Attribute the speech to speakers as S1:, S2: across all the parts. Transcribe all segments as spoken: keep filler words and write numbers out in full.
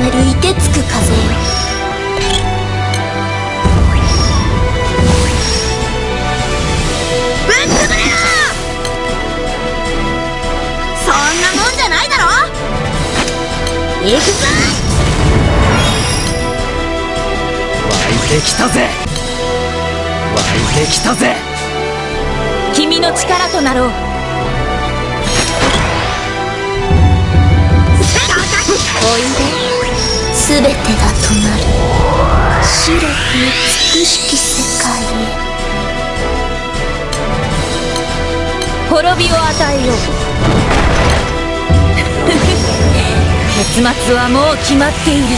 S1: れる凍てつく風よ。
S2: ぶっ潰れよ。そんなもんじゃないだろ。行くぞ。
S3: 湧いてきたぜ、湧いてきたぜ。
S1: 君の力となろう。おいで、すべてが止まる白く美しき世界へ。滅びを与えよう。結末はもう決まっている。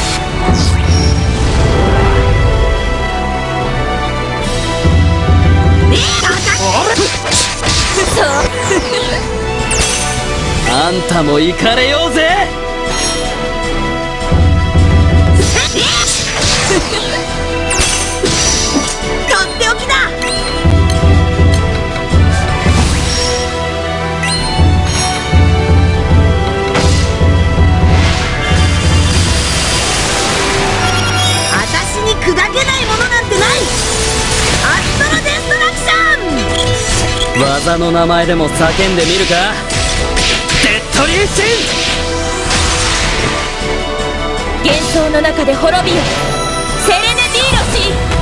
S3: あんたも行かれようぜ。
S2: とっておきだ。私に砕けないものなんてない。アストロデストラクション。
S3: 技の名前でも叫んでみるか。デッドリーシン。
S1: 幻想の中で滅びよ、セレネディーロシ。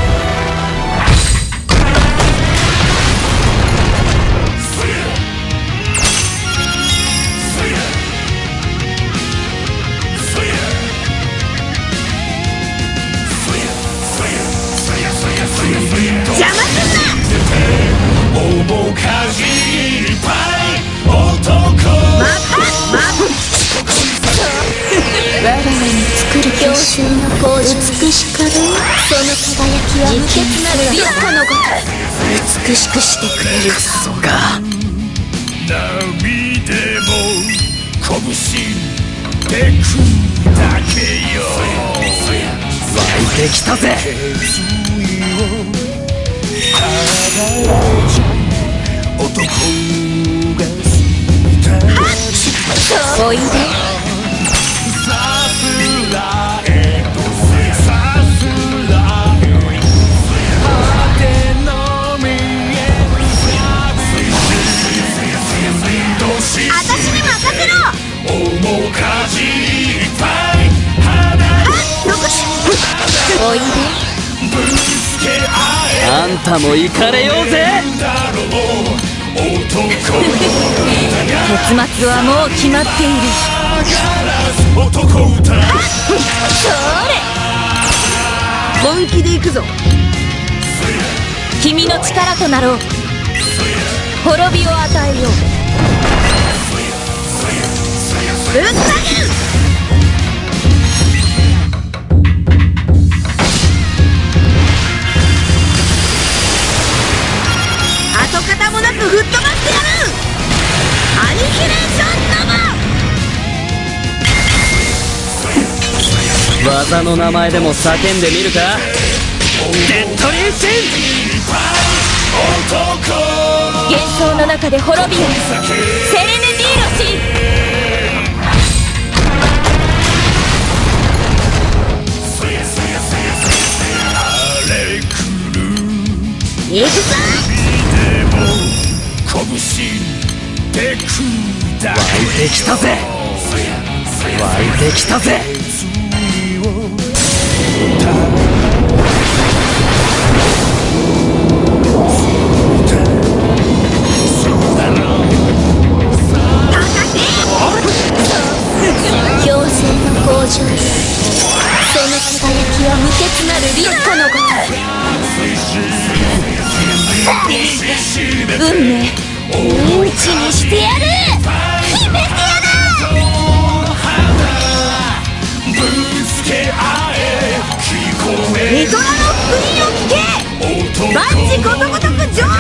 S2: 邪魔すんな。面かじいっぱい男。またまた
S1: 我が家に作る教習の工事美しかろう。その輝きは無欠なる美かのごと美しくしてくれるぞ。
S3: そうか。
S2: 涙も拳でくだけよ。
S3: 湧いてきたぜ。
S2: 男が
S1: おいで。おいで。
S3: あんたも行かれようぜ。
S1: 結末はもう決まっている。それ。
S2: 本気で行くぞ。
S1: 君の力となろう。滅びを与えよう。
S2: ぶっ下げる。跡形もなく吹っ飛ばしてやる。アニヒレーション生。
S3: 技の名前でも叫んでみるか。デッドリーシン。
S1: 幻想の中で滅びよ、セレネディーロシ。
S2: 行くぞ。
S3: 湧いてきたぜ、湧いてきたぜ。
S1: 妖精の工場よ、その輝きは無欠なる立夏のごとく。運命ミンチにしてやる。決めてやる。
S2: ニトラの福音を聞け。バッチことごとく成就せん。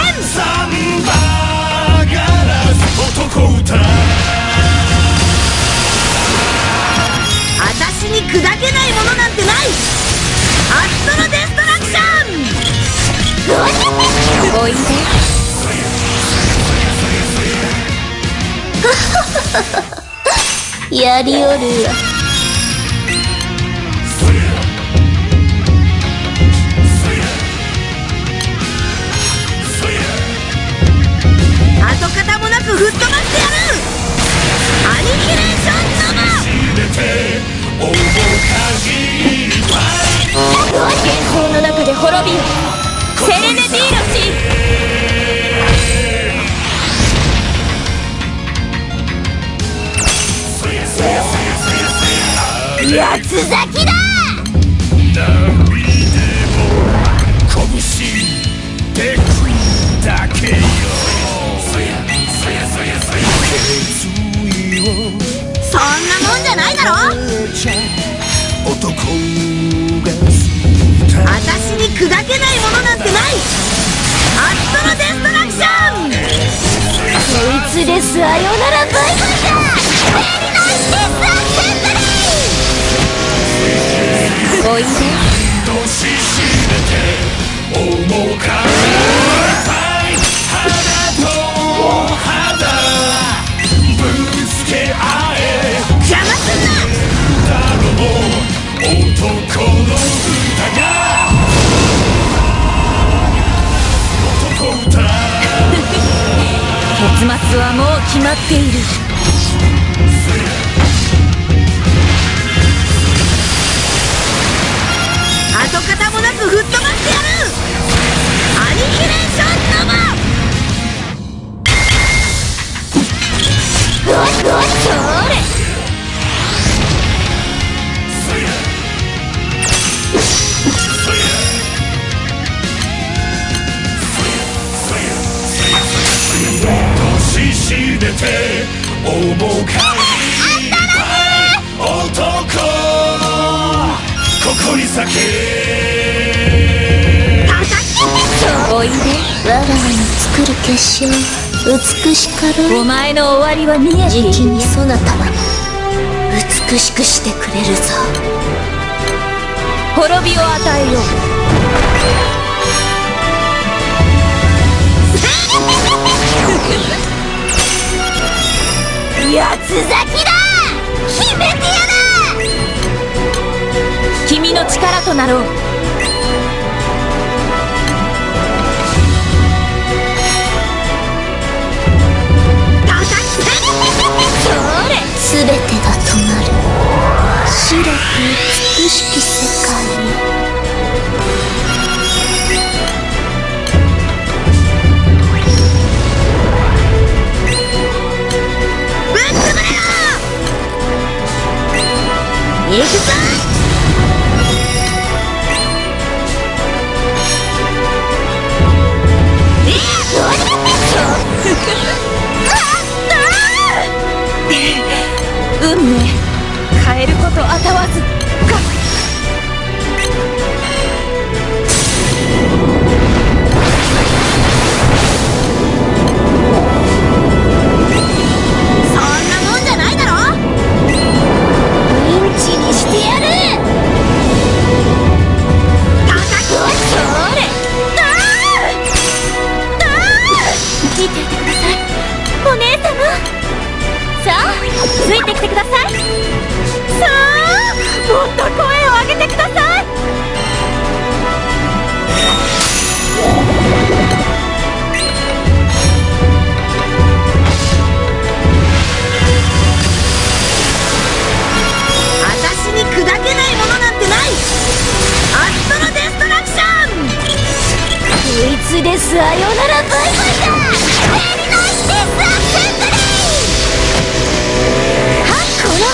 S2: 私に砕けないものなんてない。アストロデストラクション。
S1: おいで。やりおるわ。
S4: く吹っ飛ばしてやる。アニヒレーションノバ。
S1: 幻想の中で滅びよ、セレネティーロシ。八つ咲きだ。
S2: 涙も拳でくだけよ。
S4: そんなもんじゃないだろ。
S2: 男が
S4: 私に砕けないものなんてない。アストロデストラクション。
S1: こいつでさよならバイバイだ。ベリナイスデスアクセントリー。おいで。
S2: どししめて面影たい肌と肌ぶつけ合え。
S4: 邪魔すんな。
S2: だろう男の歌が男歌。
S1: 結末はもう決まっている。
S4: 跡形もなく吹っ飛ばしてやる。アニヒレーションノバ。
S1: おいおい、それ。
S2: ししめて面影いっぱい男ここに咲け。
S1: おいで。我が家の作る結晶、美しかろう。お前の終わりは見えている。じきにそなたは美しくしてくれるぞ。滅びを与えよう。八つ咲きだ。決めてやる。君の力となろう。それ。全てが止まる。白く美しき世界へ。行くぞ。運命変えることあたわずか。
S4: そんなもんじゃないだろ。
S1: ミンチにしてやる。
S4: 叩く。
S1: それ。見ていてください、お姉様。さあ、ついてきてください。さあ、もっと声を上げてください。
S4: 私に砕けないものなんてない。アストロデストラクション。
S1: こいつでさよならバイバイだ。ベリナイスデスアクセントリー。はっ、この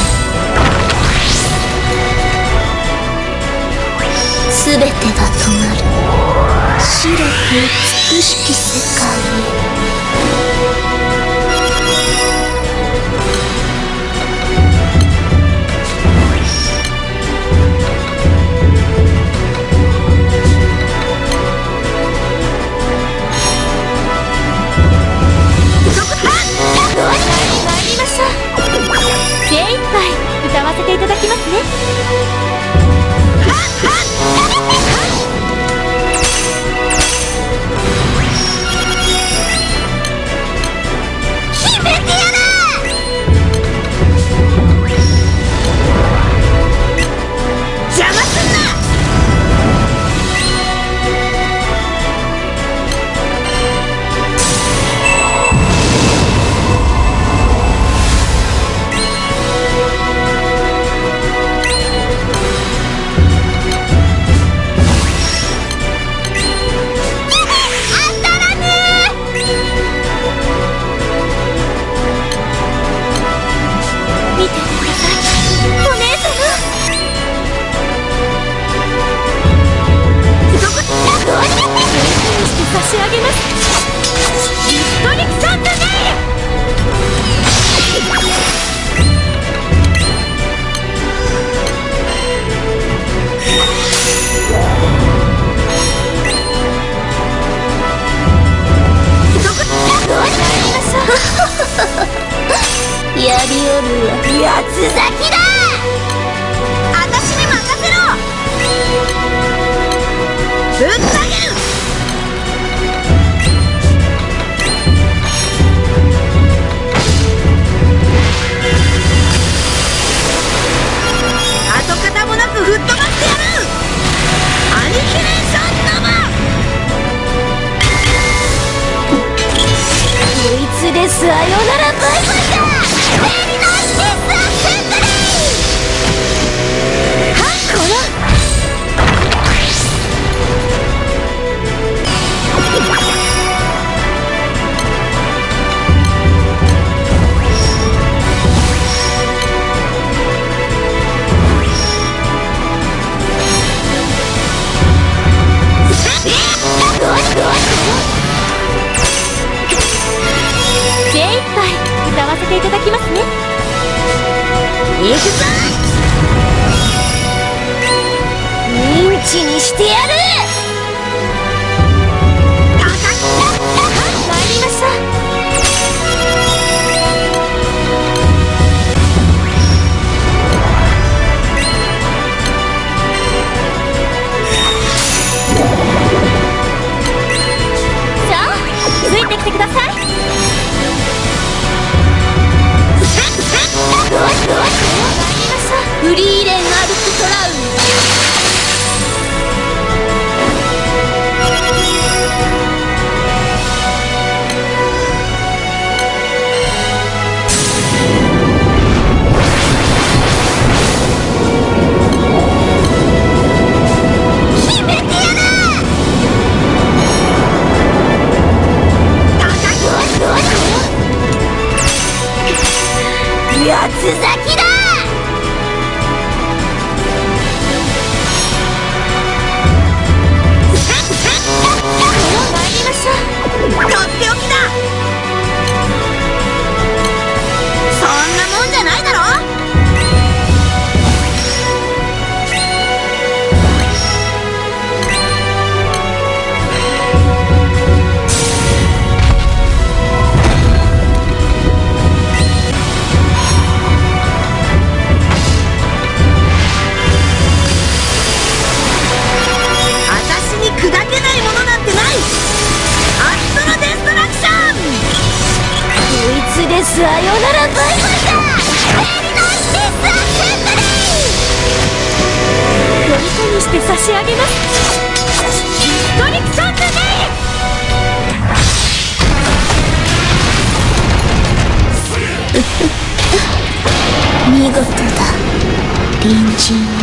S1: 全てが止まる。白く美しき世界へ。精一杯歌わせていただきますね。 夜は八つ咲きだ。
S4: 私に任せろ。ぶったげる。跡形もなく吹っ飛ばしてやる。アニヒレーション生。
S1: こいつでさよならバイバイだ。ベリノイスアセンブリー。はっこの精一杯歌わせていただきますね。
S4: 行くぞ。
S1: ミンチにしてやる。
S4: たたき
S1: 参りましょう。さあついてきてください。フリーレンアルクトラウン。決めてやる。八つ咲きだ。
S4: とっておきだ。そんなもんじゃないだろ。私に砕けないものなんてない。アストロデストラクション。
S1: こいつでさよならバイバイだ。ベリノイスアセンブリー。虜にして差し上げます。トリクションズネイル。見事だ隣人。